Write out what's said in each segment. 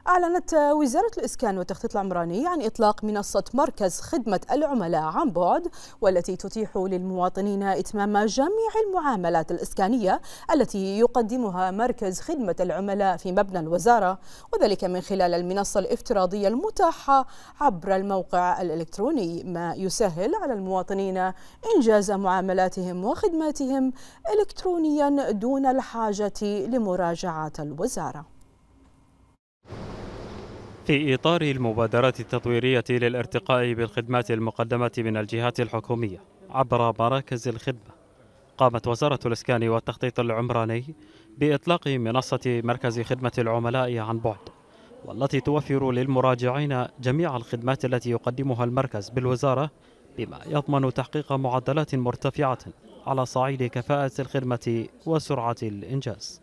أعلنت وزارة الإسكان والتخطيط العمراني عن إطلاق منصة مركز خدمة العملاء عن بعد، والتي تتيح للمواطنين إتمام جميع المعاملات الإسكانية التي يقدمها مركز خدمة العملاء في مبنى الوزارة، وذلك من خلال المنصة الافتراضية المتاحة عبر الموقع الإلكتروني، ما يسهل على المواطنين إنجاز معاملاتهم وخدماتهم إلكترونيا دون الحاجة لمراجعة الوزارة. في إطار المبادرات التطويرية للارتقاء بالخدمات المقدمة من الجهات الحكومية عبر مراكز الخدمة، قامت وزارة الإسكان والتخطيط العمراني بإطلاق منصة مركز خدمة العملاء عن بعد، والتي توفر للمراجعين جميع الخدمات التي يقدمها المركز بالوزارة، بما يضمن تحقيق معدلات مرتفعة على صعيد كفاءة الخدمة وسرعة الإنجاز.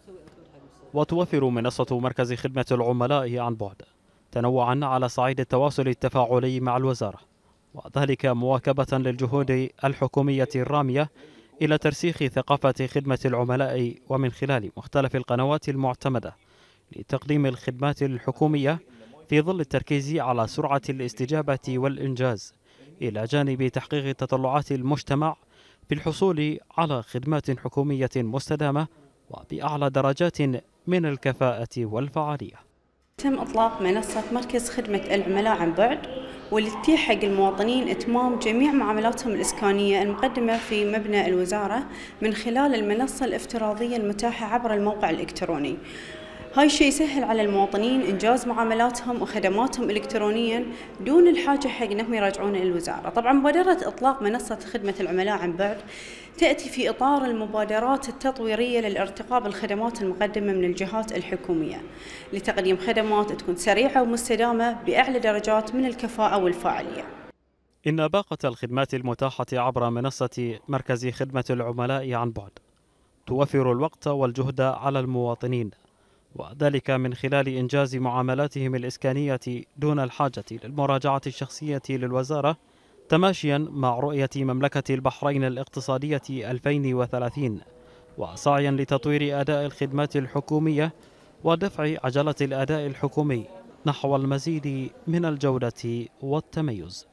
وتوفر منصة مركز خدمة العملاء عن بعد تنوعا على صعيد التواصل التفاعلي مع الوزارة، وذلك مواكبة للجهود الحكومية الرامية إلى ترسيخ ثقافة خدمة العملاء، ومن خلال مختلف القنوات المعتمدة لتقديم الخدمات الحكومية في ظل التركيز على سرعة الاستجابة والإنجاز، إلى جانب تحقيق تطلعات المجتمع في الحصول على خدمات حكومية مستدامة وبأعلى درجات من الكفاءة والفعالية. تم إطلاق منصة مركز خدمة العملاء عن بعد، واللي تتيح حق المواطنين إتمام جميع معاملاتهم الإسكانية المقدمة في مبنى الوزارة من خلال المنصة الافتراضية المتاحة عبر الموقع الإلكتروني. هاي الشيء يسهل على المواطنين إنجاز معاملاتهم وخدماتهم إلكترونيا دون الحاجة حق أنهم يراجعون الوزارة. طبعا مبادرة إطلاق منصة خدمة العملاء عن بعد تأتي في إطار المبادرات التطويرية للارتقاء بالخدمات المقدمة من الجهات الحكومية لتقديم خدمات تكون سريعة ومستدامة بأعلى درجات من الكفاءة والفاعلية. إن باقة الخدمات المتاحة عبر منصة مركز خدمة العملاء عن بعد توفر الوقت والجهد على المواطنين، وذلك من خلال إنجاز معاملاتهم الإسكانية دون الحاجة للمراجعة الشخصية للوزارة، تماشيا مع رؤية مملكة البحرين الاقتصادية 2030، وسعيا لتطوير أداء الخدمات الحكومية ودفع عجلة الأداء الحكومي نحو المزيد من الجودة والتميز.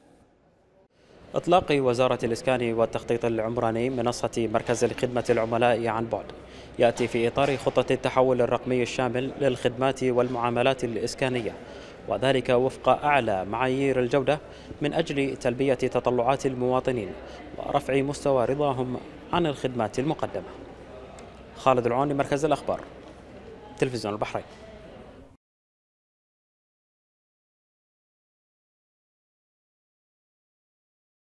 إطلاق وزارة الإسكان والتخطيط العمراني منصة مركز خدمة العملاء عن بعد يأتي في إطار خطة التحول الرقمي الشامل للخدمات والمعاملات الإسكانية، وذلك وفق أعلى معايير الجودة من أجل تلبية تطلعات المواطنين ورفع مستوى رضاهم عن الخدمات المقدمة. خالد العون، مركز الأخبار، تلفزيون البحرين.